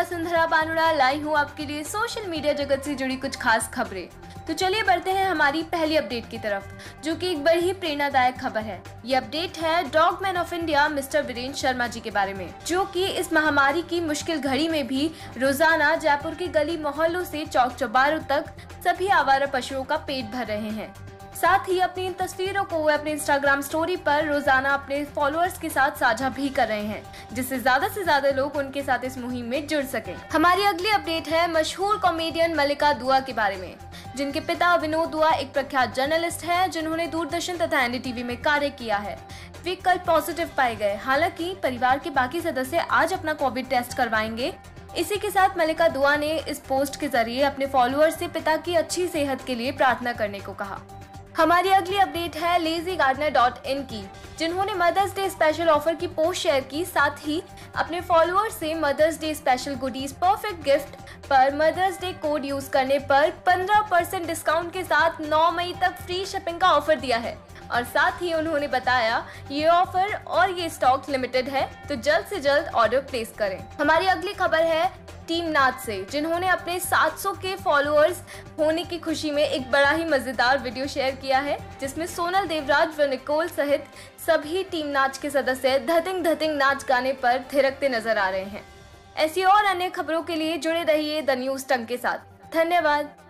वसुंधरा बानुड़ा लाई हूँ आपके लिए सोशल मीडिया जगत से जुड़ी कुछ खास खबरें। तो चलिए बढ़ते हैं हमारी पहली अपडेट की तरफ, जो कि एक बड़ी ही प्रेरणादायक खबर है। ये अपडेट है dogman of India mister Virendra Sharma ji के बारे में, जो कि इस महामारी की मुश्किल घड़ी में भी रोजाना जयपुर की गली मोहल्लों से चौक चौबारों तक सभी आवारा पशुओं का पेट भर रहे हैं। साथ ही अपनी इन तस्वीरों को वे अपने इंस्टाग्राम स्टोरी पर रोजाना अपने फॉलोअर्स के साथ साझा भी कर रहे हैं, जिससे ज्यादा लोग उनके साथ इस मुहिम में जुड़ सकें। हमारी अगली अपडेट है मशहूर कॉमेडियन मल्लिका दुआ के बारे में, जिनके पिता विनोद दुआ एक प्रख्यात जर्नलिस्ट हैं, जिन्होंने दूरदर्शन तथा एनडीटीवी में कार्य किया है। वे कल पॉजिटिव पाए गए। हालांकि परिवार के बाकी सदस्य आज अपना कोविड टेस्ट करवाएंगे। इसी के साथ मल्लिका दुआ ने इस पोस्ट के जरिए अपने फॉलोअर्स से पिता की अच्छी सेहत के लिए प्रार्थना करने को कहा। हमारी अगली अपडेट है lazygardener.in की, जिन्होंने मदर्स डे स्पेशल ऑफर की पोस्ट शेयर की। साथ ही अपने फॉलोअर्स से mother's day special goodies perfect gift पर मदर्स डे कोड यूज करने पर 15% डिस्काउंट के साथ 9 मई तक फ्री शिपिंग का ऑफर दिया है। और साथ ही उन्होंने बताया ये ऑफर और ये स्टॉक लिमिटेड है, तो जल्द से जल्द ऑर्डर प्लेस करें। हमारी अगली खबर है टीम नाच से, जिन्होंने अपने 700 के फॉलोअर्स होने की खुशी में एक बड़ा ही मजेदार वीडियो शेयर किया है, जिसमें सोनल देवराज व निकोल सहित सभी टीम नाच के सदस्य धतिंग धतिंग नाच गाने पर थिरकते नजर आ रहे हैं। ऐसी और अन्य खबरों के लिए जुड़े रहिए द न्यूज़ टंग के साथ। धन्यवाद।